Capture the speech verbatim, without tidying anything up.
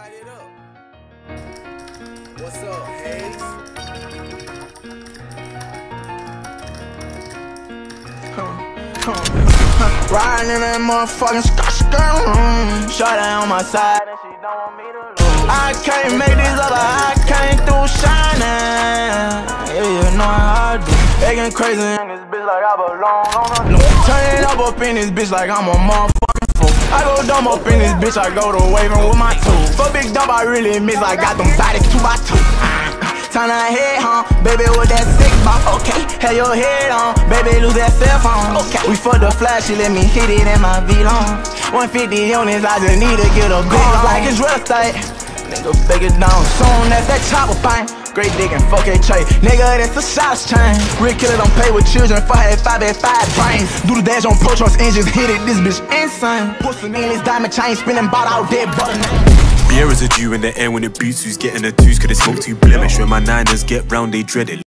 light it up. What's up, Hayes? Riding in that motherfucking skirt, shot on my side and she don't want me to lose. I can't make these other, I came through shining. Yeah, you know how I do. Acting crazy in this bitch like I belong on a new. Turning up up in this bitch like I'm a motherfucking fool. I go dumb up in this bitch, I go to waving with my tools. For big dub, I really miss, I got them bodies two by two. Turn her head, huh? Baby, with that six ball, okay. Have your head on, baby, lose that cell phone, okay. We fucked the flash, she let me hit it in my V-Long. one fifty on this, I just need to get a big long. Like it's real estate, nigga, beg it down soon as that chopper bang. Great dick and fuck a tray, nigga, that's a shots chain. Real killer don't play with children, five at five at five brains. Do the dash on Pro Trucks engines, hit it, this bitch insane. Pussy in this diamond chain, spinning bought out dead butter. Beer is a dew in the air when it beats. Who's getting the twos? Could it smoke too blemish? When my niners get round, they dread it.